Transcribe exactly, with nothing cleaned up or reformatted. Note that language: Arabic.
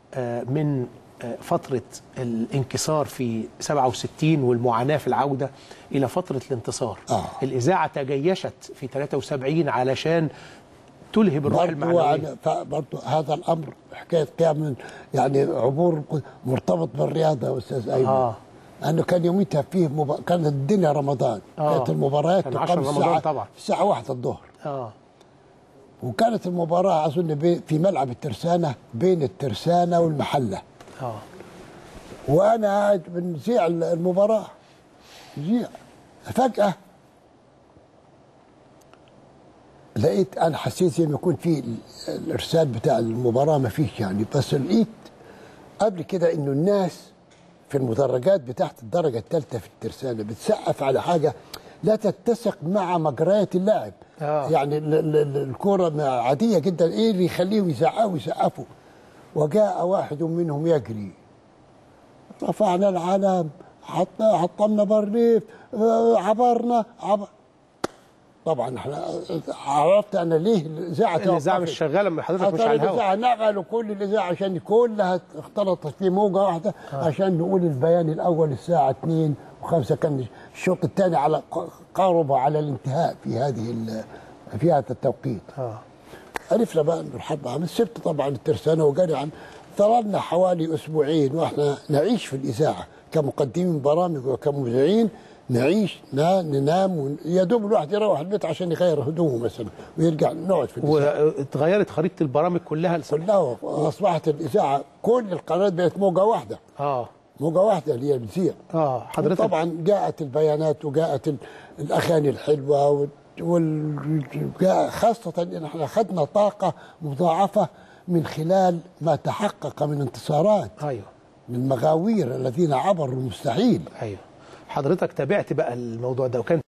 من فترة الانكسار في سبعة وستين والمعاناة في العودة إلى فترة الانتصار. آه. الإذاعة تجيشت في ثلاثة وسبعين علشان تلهب الروح المعنوية. برضه هذا الأمر حكاية قيام يعني عبور مرتبط بالرياضة يا أستاذ أيمن. آه. لأنه كان يوميتها فيه مب... كانت الدنيا رمضان. آه. كانت المباريات كان تقام الساعة طبعا الساعة واحدة الظهر. آه. وكانت المباراة أظن بي... في ملعب الترسانة بين الترسانة والمحلة. آه. وأنا قاعد بنذيع المباراة نذيع فجأة لقيت أنا حسيت زي ما يكون في الإرسال بتاع المباراة ما فيش يعني، بس لقيت قبل كده إنه الناس في المدرجات بتاعت الدرجة الثالثة في الترسانة بتسقف على حاجة لا تتسق مع مجريات اللعب. آه. يعني الكرة عادية جدا، إيه اللي يخليهم يزعقوا ويسقفوا؟ وجاء واحد منهم يجري، رفعنا العلم، حطنا حطمنا بارليف، عبرنا عبر. طبعا احنا عرفت انا ليه الاذاعه الاذاعه مش شغاله لما حضرتك مش على الهواء. الاذاعه نقلوا كل الاذاعه عشان كلها اختلطت في موجه واحده. آه. عشان نقول البيان الاول الساعه اتنين وخمسة، كان الشوط الثاني على قارب على الانتهاء في هذه في هذا التوقيت. اه عرفنا بقى انه الحرب عمل سبت طبعا الترسانه وجري عن ظللنا حوالي اسبوعين واحنا نعيش في الاذاعه كمقدمين برامج وكمذيعين، نعيش ننام يا دوب الواحد يروح البيت عشان يغير هدومه مثلا ويرجع نقعد في الاذاعه. واتغيرت خريطه البرامج كلها كلها، اصبحت الاذاعه كل القنوات بقت موجه واحده. اه موجه واحده اللي هي بتذيع. اه حضرتك طبعا جاءت البيانات وجاءت الاغاني الحلوه وجاء خاصه ان احنا اخذنا طاقه مضاعفه من خلال ما تحقق من انتصارات. ايوه من مغاوير الذين عبروا المستحيل. ايوه حضرتك تابعت بقى الموضوع ده وكان